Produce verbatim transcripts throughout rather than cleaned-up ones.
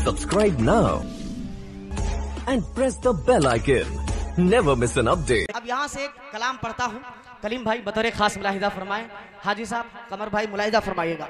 Subscribe now and press the bell icon. Never miss an update. अब यहाँ से एक कलाम पढ़ता हूँ। कलीम भाई बतौर खास मुलाहिदा फरमाएं। हाजी साहब कमर भाई मुलाहिदा फरमाइएगा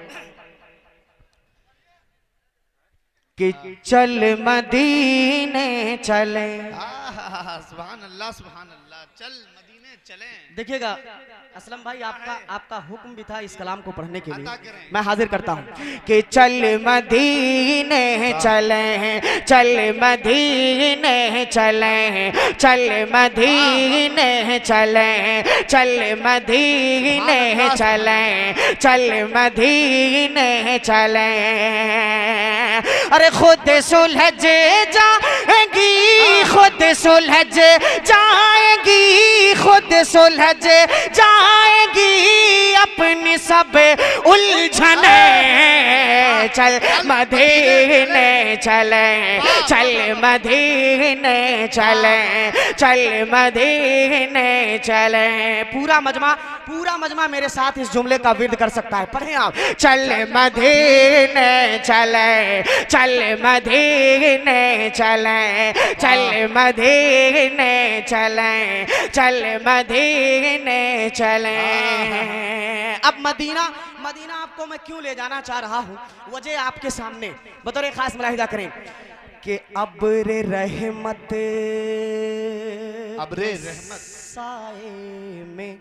कि चल मदीने चले। सुभान अल्लाह सुभान अल्लाह। चल मदीने चले। देखिएगा असलम भाई आपका आपका हुक्म भी था इस कलाम को पढ़ने के लिए, मैं हाजिर करता हूँ कि चल मदीने चले, चल मदीने चले, चल मदीने चले, चल मदीने चले, चल मदीने चले। अरे खुद सुलझ जाएगी, खुद सुलझ जाएगी, खुद सुलझ जाएगी अपनी सब उलझने। चल मदीने चले, चल मदीने चले, चल मदीने चले। पूरा मजमा पूरा मजमा मेरे साथ इस जुमले का विर्द कर सकता है, पढ़ें आप। चल मदीने चले, चल मदीने चले, चल मदीने चले, चल मदीने चले। अब मदीना मदीना आपको मैं क्यों ले जाना चाह रहा हूँ, वजह आपके सामने बतौर खास मुलाहिदा करें कि अब्रे रहमत, अब्रे रहमत साए में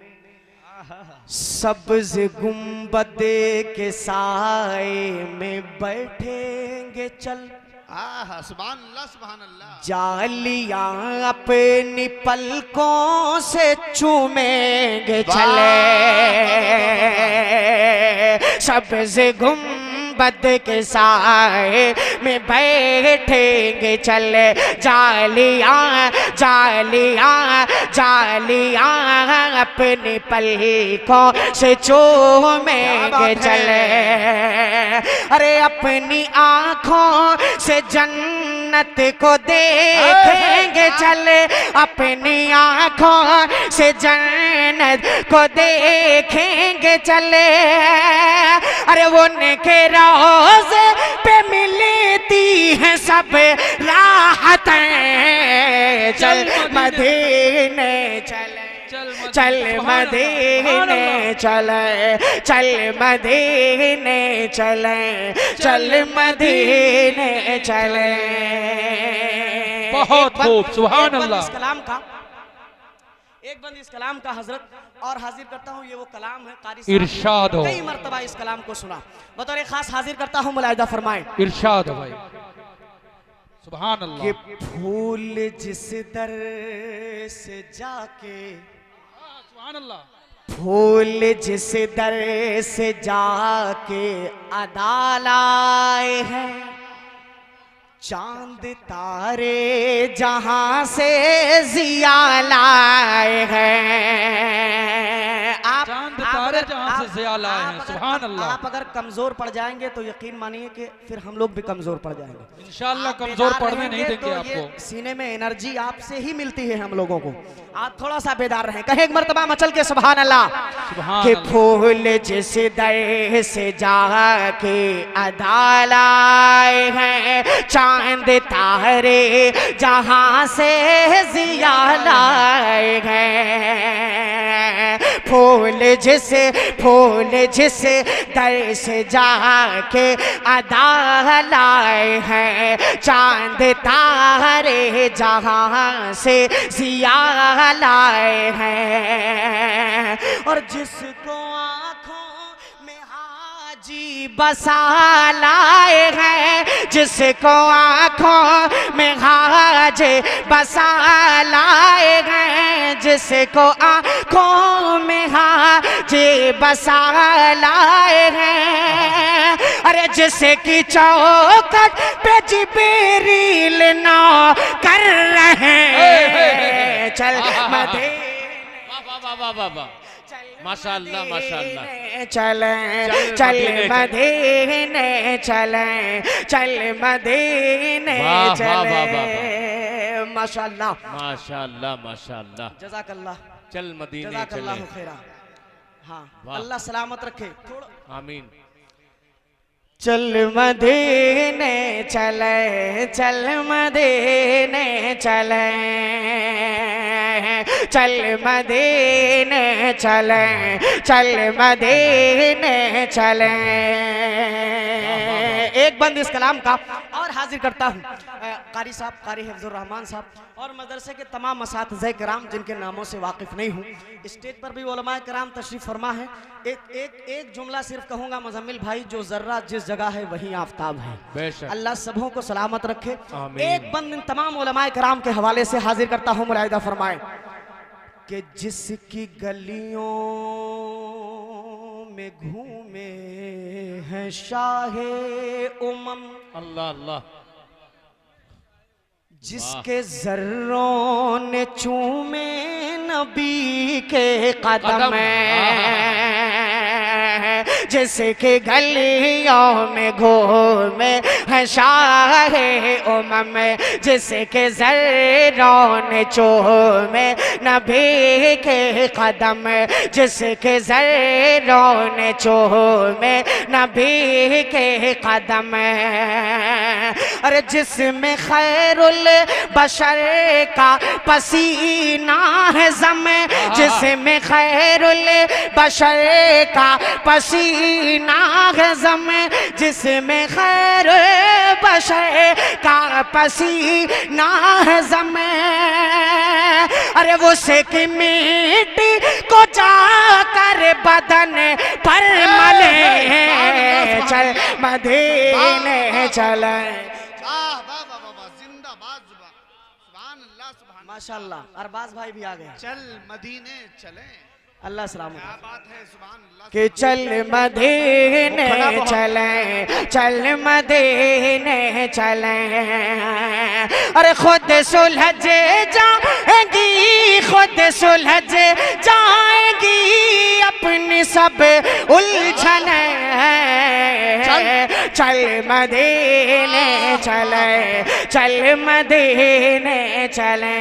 सब्ज गुंबद के साए में बैठेंगे चल। आहा सुभान अल्लाह सुभान अल्लाह। जालियां अपनी पलकों से चूमेंगे चले, सब्ज गुंबद के साए में बैठेंगे चले। जालियां जालियां जालियां अपनी पलकों से चूमेंगे चले। अरे अपनी आंखों से जन्नत को देखेंगे चले, अपनी आंखों से जन्नत को देखेंगे चले। अरे वो उनके रोज़े पे मिलती हैं सब राहतें। चल मदीने चले, चल मदीने चले, चल मदीने चले, चल मदीने चले। बहुत खूब सुभान अल्लाह। इस कलाम का एक बंद इस कलाम का हजरत और हाजिर करता हूँ, ये वो कलाम है कारी साहब इरशाद हो। कई मर्तबा इस कलाम को सुना, बतौर खास हाजिर करता हूँ, मुलाहिदा फरमाएं। इरशाद हो भाई सुभान अल्लाह। कि फूल जिस दर से जाके, सुभान अल्लाह। फूल जिस दर से जाके अदा लाए हैं, चांद तारे जहां से जिया लाए हैं। आप चांद आप तारे अगर- जहां से आप- जिया लाए आप हैं, अगर- सुभान अल्लाह। आप अगर कमजोर पड़ जाएंगे तो यकीन मानिए कि फिर हम लोग भी कमजोर पड़ जाएंगे। इंशाअल्लाह आप कमजोर बेदार पड़ने नहीं रहेंगे देंगे तो ये आपको। सीने में एनर्जी आपसे ही मिलती है हम लोगों को। आप थोड़ा सा बेदार रहें, कहे एक मर्तबा मचल के सुभान अल्लाह। सुभान कि अल्लाह। फूल जिस दर से जाके अदा लाए हैं, चांद तारे जहां से जिया लाए हैं। फूल जिस फूल जिस दर से जाके अदा लाए हैं, चांद तारे जहां से जिया लाए हैं। और जिसको आँखों में हाजी बसा लाए हैं, जिसको आँखों में हाजी बसा लाए हैं, जिसको आँखों में हाजी बसा लाए हैं। अरे जिसकी चौखट पे जिब्रील नौ कर रहे हैं। चल मदीने वाह वाह वाह माशाअल्लाह माशाअल्लाह। चले चल मदीने चले, चल मदीने चले। माशाअल्लाह माशाअल्लाह माशाअल्लाह। जज़ाकल्लाह चल मदीने जज़ाकल्लाह चले। खैरा। हाँ वाह। अल्लाह सलामत रखे। थोड़ा आमीन। चल मदीने चले, चल मदीने चले, चल मदीने चले, चल मदीने चले। एक बंद इस कलाम का और हाजिर करता हूँ कारी साहब, कारी हिफ्जुर रहमान साहब और मदरसे के तमाम मसातिज़े कराम जिनके नामों से वाकिफ़ नहीं हूँ। स्टेज पर भी उलमाए कराम तशरीफ़ फरमा है। एक एक एक जुमला सिर्फ कहूँगा मुज़म्मिल भाई, जो जर्रा जिस जगह है वहीं आफताब है। अल्लाह सबों को सलामत रखे। एक बंद इन तमाम उलमाए कराम के हवाले से हाजिर करता हूँ, मुलाहिदा फरमाए कि जिसकी गलियों में घूमे हैं शाहे उमम, अल्लाह अल्लाह, जिसके जर्रों ने चूमे नबी के कदम, जिसके गलियों में घूमे हैं शाहे उमम, जिसके जर्रों ने चूमे नबी के कदम, जिसके जर्रों ने चूमे नबी के कदम। अरे जिसमें खैरुल बशर का पसीना है जम, जिसमें खैरुल बशर का पसीना है जम, जिसमें खैरुल बशर का पसीना है जम। अरे वो से की मिट्टी को जाकर बदन पर मले, चल मदीने चले। माशाअल्लाह अरबाज भाई भी आ गए। चल मदीने चले, अल्लाह सलामत। क्या बात है, सुभान अल्लाह। कि चल मदीने चले, चल मदीने चले। अरे खुद सुलझ जाएगी, खुद सुलझ जाएगी अपनी सब उलझन। चल मदीने चले, चल मदीने चले।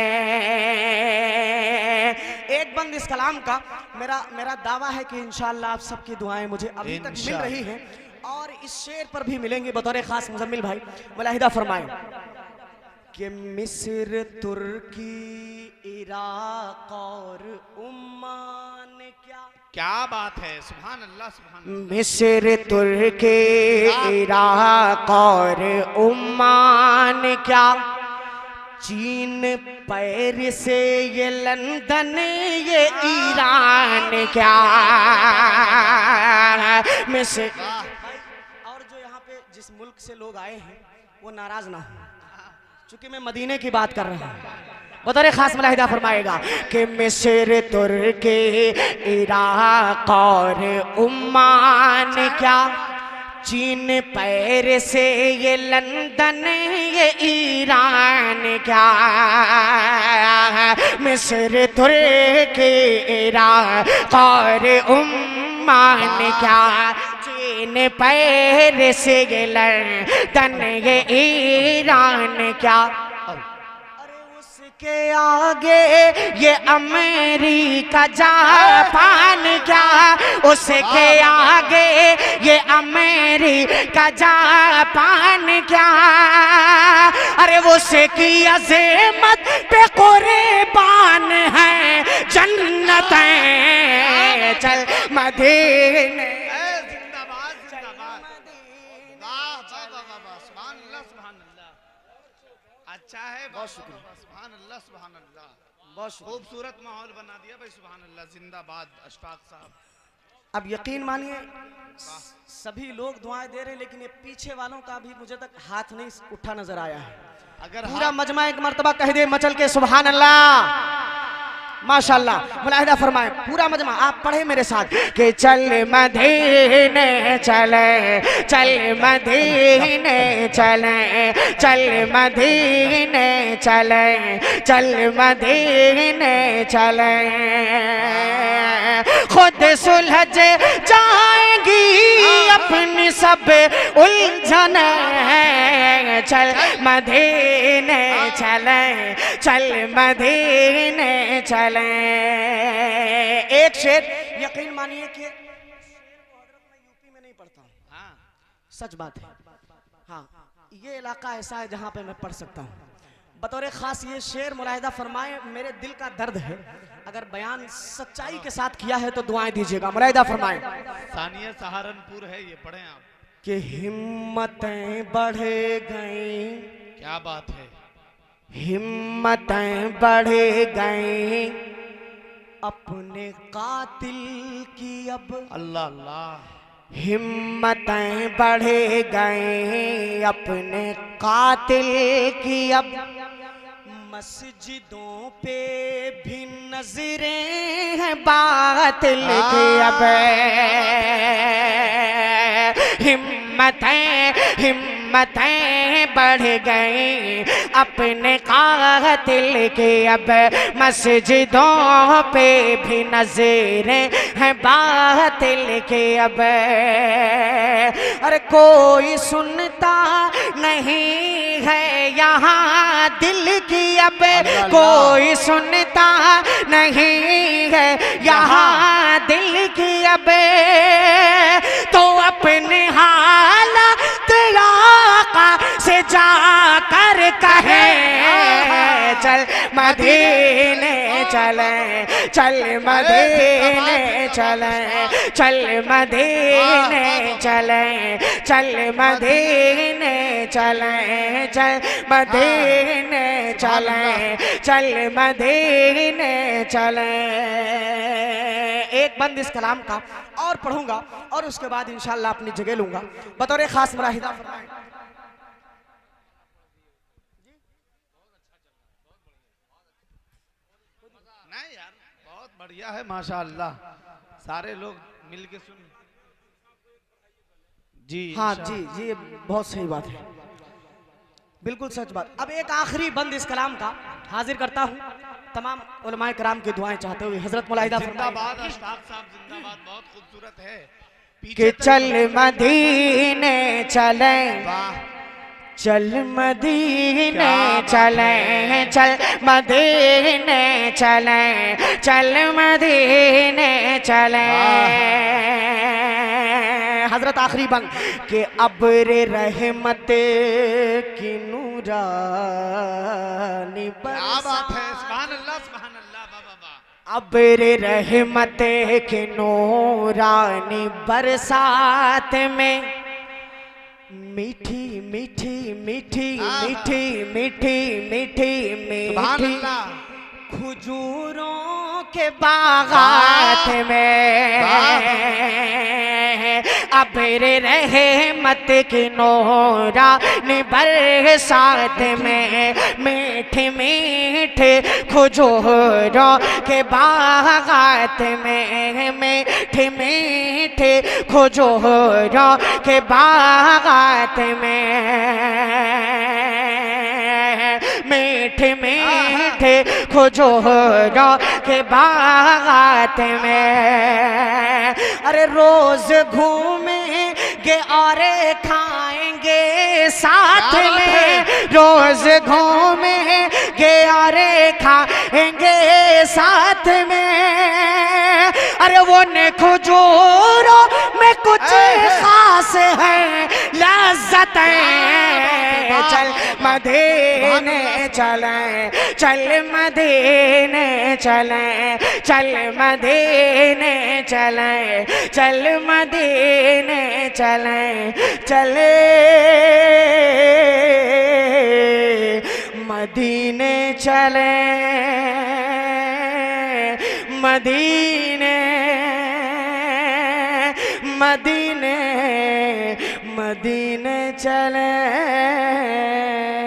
एक बंद इस कलाम का मेरा मेरा दावा है कि इंशाअल्लाह आप सबकी दुआएं मुझे अभी तक मिल रही हैं और इस शेर पर भी मिलेंगी। बतौर खास मुजम्मिल भाई मुलाहिदा फरमाएं कि मिस्र, तुर्की, इराक और उम्मान, क्या क्या बात है, सुभान अल्लाह सुभान अल्लाह। मिस्र, तुर्की, इराक और उम्मान, क्या चीन, पेरिस, ये लंदन, ये ईरान, क्या मिस्र। और जो यहाँ पे जिस मुल्क से लोग आए हैं वो नाराज ना हो, चूंकि मैं मदीने की बात कर रहा हूँ। बतौर खास मुलाहिदा फरमाएगा कि मिस्र, तुर्की, इराक और उम्मान, क्या चीन, पेरिस, ये लंदन, ये ईरान, क्या मिस्र, तुर्की, इराक और उम्मान, क्या चीन, पेरिस, ये लंदन, ये ईरान, क्या के आगे ये अमेरिका, जापान, क्या उसके आगे ये अमेरिका, जापान, क्या अरे वो से की अज़मत पे कुर्बान है जन्नत। चल मदीने जिंदाबाद जिंदाबाद, वाह वाह वाह वाह, सुभान अल्लाह सुभान अल्लाह। अच्छा है, बहुत शुक्रिया, सुभान अल्लाह सुभान अल्लाह। बहुत खूबसूरत माहौल बना दिया भाई, सुभान अल्लाह, जिंदाबाद अशफाक साहब। अब यकीन मानिए सभी लोग दुआएं दे रहे हैं, लेकिन ये पीछे वालों का भी मुझे तक हाथ नहीं उठा नजर आया है। अगर पूरा मजमा एक मर्तबा कह दे मचल के सुभान अल्लाह, माशाअल्लाह। मुलाहिदा फरमाए पूरा मजमा, आप पढ़े मेरे साथ कि चल मदीने चले, चल मदीने चले, चल मदीने चले, चल मदीने चले। खुद सुलझ जाएंगी अपनी सब उलझन, चल मदीने चले, चल मदीने चले। एक शेर यकीन मानिए कि मैं यूपी में नहीं पढ़ता हूँ, हाँ, सच बात है। हाँ, ये इलाका ऐसा है जहाँ पे मैं पढ़ सकता हूँ। बतौर खास ये शेर मुलाहिदा फरमाए, मेरे दिल का दर्द है, अगर बयान सच्चाई के साथ किया है तो दुआएं दीजिएगा। मुलाहिदा फरमाए। सानिया सहारनपुर है, ये पढ़ें आप। कि हिम्मतें बढ़ गई, क्या बात है, हिम्मतें बढ़ गई अपने कातिल की अब। अल्लाह अल्लाह। हिम्मतें बढ़ गई अपने कातिल की अब, मस्जिदों पे भी नजरें हैं बातिल की अब। हिम्मतें हिम्मतें बढ़ गई अपने कातिल की अब, मस्जिदों पे भी नजरें हैं बातिल की अब। अरे कोई सुनता नहीं है यहाँ दिल की अब, कोई सुनता नहीं है यहाँ दिल की अब। तो अपने हालत आका से जाकर कहे, चल मदीने चले, चल मदीने चले, चल मदीने चले, चल मदीने चले, चल मदीने चले, चल मदीने चले। एक बंद इस कलाम का और पढ़ूंगा और उसके बाद इंशाअल्लाह अपनी जगह लूंगा। बतौर खास मुलाहिदा नहीं यार, बहुत बढ़िया है माशाअल्लाह, सारे लोग मिलके सुन। जी हाँ जी जी, बहुत सही बात है, बिल्कुल सच बात। अब एक आखिरी बंद इस कलाम का हाजिर करता हूँ, तमाम उलमाए कराम की दुआएं चाहते हुए। हजरत मुलाहिदा जिंदाबाद, अशफाक साहब जिंदाबाद, बहुत खूबसूरत है। कि चल मदीने चले, चल मदीने चले, चल मदीने चले, चल मदीने चले। हजरत आखिरी बंद के अब्र रहमत की नूरानी क्या बात है, सुभान अल्लाह सुभान अल्लाह, वाह वाह। अब्र रहमत की नूरानी बरसात में मीठी मीठी मीठी मीठी मीठी मीठी मीठी खजूरों के बागात में, अब्र रहमत की नूरानी बरसात में, मीठे मीठे खजूरों के बागात में, मीठे मीठे खजूरों के बागात में, मीठे मीठे खजूरों के बागात में। अरे रोज घूमेंगे और खाएंगे साथ में, रोज घूमेंगे और खाएंगे साथ में। अरे वो ने खजूरों में कुछ खास है लज्जतें, चल मदीने चले, चल मदीने चले, चल मदीने चले, चल मदीने चले, चले मदीने चले, मदीने मदीने मदीने चले।